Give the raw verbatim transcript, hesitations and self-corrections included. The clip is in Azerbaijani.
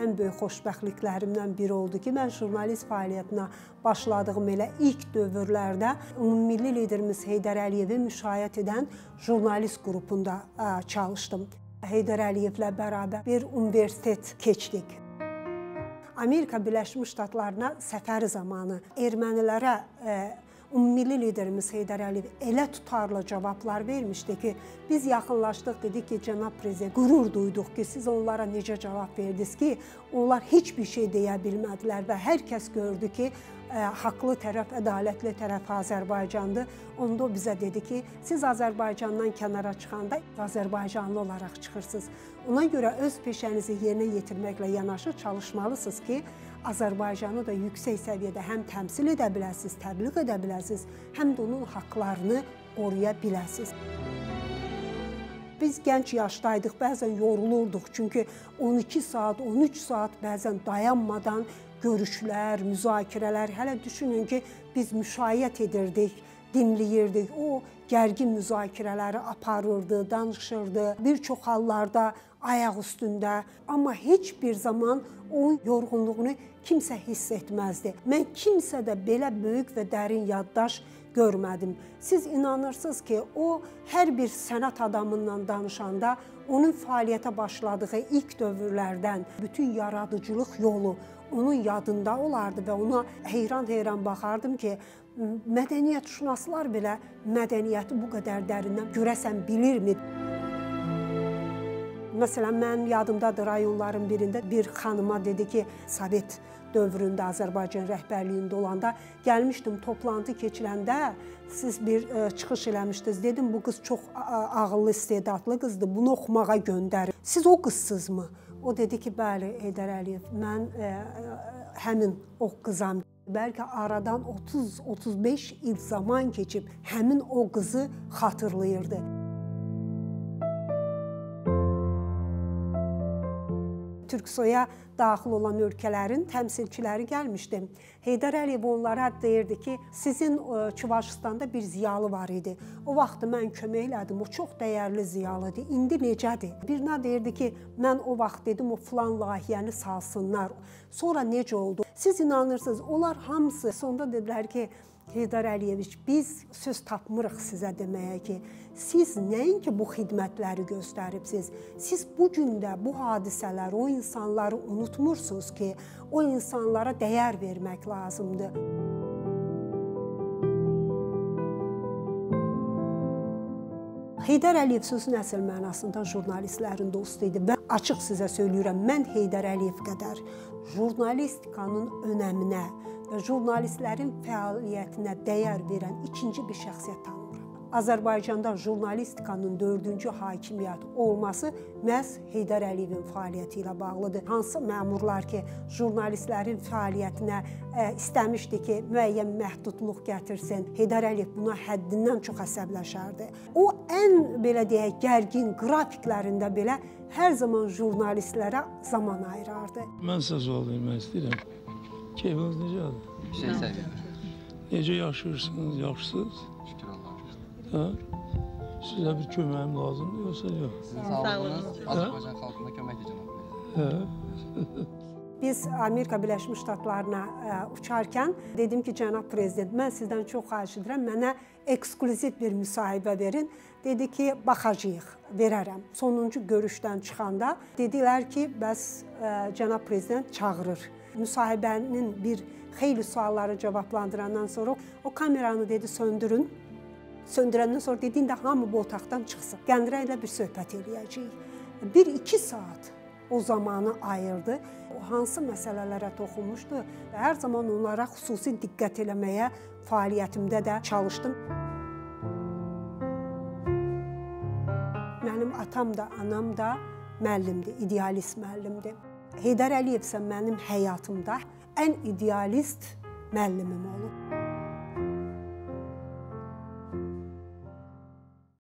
ən böyük xoşbəxtliklərimdən biri oldu ki, mən jurnalist fəaliyyətinə başladığım elə ilk dövrlərdə ümummilli liderimiz Heydər Əliyevi müşayiət edən jurnalist qrupunda çalışdım. Heydər Əliyevlə bərabər bir universitet keçdik. Amerika Birləşmiş Ştatlarına səfəri zamanı ermənilərə ümummilli liderimiz Heydər Əliyev elə tutarlı cavablar vermişdi ki, biz yaxınlaşdıq, dedik ki, cənab prezident, qürur duyduq ki, siz onlara necə cavab verdiniz ki, onlar heç bir şey deyə bilmədilər və hər kəs gördü ki, haqlı tərəf, ədalətli tərəf Azərbaycandır. Onda o bizə dedi ki, siz Azərbaycandan kənara çıxanda Azərbaycanlı olaraq çıxırsınız. Ona görə öz peşənizi yerinə yetirməklə yanaşı çalışmalısınız ki, Azərbaycanı da yüksək səviyyədə həm təmsil edə biləsiniz, təbliğ edə biləsiniz, həm də onun haqlarını qoruya biləsiniz. Biz gənc yaşdaydıq, bəzən yorulurduq, çünki on iki saat, on üç saat bəzən dayanmadan görüşlər, müzakirələr, hələ düşünün ki, biz müşayiət edirdik, dinləyirdik, o gərgin müzakirələri aparırdı, danışırdı, bir çox hallarda ayaq üstündə, amma heç bir zaman onun yorğunluğunu kimsə hiss etməzdi. Mən kimsədə belə böyük və dərin yaddaş görmədim. Siz inanırsınız ki, o hər bir sənət adamından danışanda onun fəaliyyətə başladığı ilk dövrlərdən bütün yaradıcılıq yolu onun yadında olardı və ona heyran-heyran baxardım ki, mədəniyyətşünaslar belə mədəniyyəti bu qədər dərindən görəsən bilirmi? Məsələn, mən yadımdadır rayonların birində bir xanıma dedi ki, Sovet dövründə Azərbaycan rəhbərliyində olanda gəlmişdim, toplantı keçiləndə siz bir çıxış eləmişdiniz. Dedim, bu qız çox ağıllı, istedadlı qızdır, bunu oxumağa göndərin. Siz o qızsızmı? O dedi ki, bəli, Heydər Əliyev, mən həmin o qızam. Bəlkə aradan otuz otuz beş il zaman keçib həmin o qızı xatırlayırdı. Türksoya daxil olan ölkələrin təmsilçiləri gəlmişdi. Heydər Əliyev onlara deyirdi ki, sizin Çuvaşistanda bir ziyalı var idi. O vaxt mən kömək elədim, o çox dəyərli ziyalıdır. İndi necədir? Birinə deyirdi ki, mən o vaxt dedim, o filan layihəni salsınlar. Sonra necə oldu? Siz inanırsınız, onlar hamısı sonda dedilər ki, Heydər Əliyeviç, biz söz tapmırıq sizə deməyə ki, siz nəinki bu xidmətləri göstəribsiniz, siz bu gündə bu hadisələri, o insanları unutmursunuz ki, o insanlara dəyər vermək lazımdır. Heydər Əliyev sözün əsl mənasında jurnalistlərin dostu idi və açıq sizə söyləyirəm, mən Heydər Əliyev qədər jurnalistikanın önəminə və jurnalistlərin fəaliyyətinə dəyər verən ikinci bir şəxsiyyət tanımıram. Azərbaycanda jurnalistikanın dördüncü hakimiyyət olması məhz Heydər Əliyevin fəaliyyəti ilə bağlıdır. Hansı məmurlar ki, jurnalistlərin fəaliyyətinə istəmişdi ki, müəyyən məhdudluq gətirsin, Heydər Əliyev buna həddindən çox əsəbləşərdi. O, ən belə deyək, gərgin qrafiklərində belə hər zaman jurnalistlərə zaman ayırardı. Mən sizə sual vermək istəyirəm. Keyfiniz necədir? Şey səviyyədir. Necə yaşayırsınız, yaxşısınız? Şükür Allah'a. Sizə bir köməyim lazımdır, yoxsa yox? Sizin sağlığınız Azərbaycan xalqına köməkdir, cənab prezident. Biz Amerika Birləşmiş Ştatlarına uçarkən dedim ki, cənab prezident, mən sizdən çox xahiş edirəm, mənə eksklüziv bir müsahibə verin. Dedi ki, baxacağıq, verərəm. Sonuncu görüşdən çıxanda dedilər ki, bəs cənab prezident çağırır. Müsahibənin bir xeyli sualları cavablandırandan sonra o kameranı dedi söndürün. Söndürəndən sonra dedi, indi hamı bu otaqdan çıxsın. Gəndira ilə bir söhbət eləyəcəyik. Bir iki saat o zamanı ayırdı. O hansı məsələlərə toxunmuşdu və hər zaman onlara xüsusi diqqət eləməyə fəaliyyətimdə də çalışdım. Mənim atam da, anam da müəllimdir, idealist müəllimdir. Heydər Əliyev isə mənim həyatımda ən idealist müəllimim olub.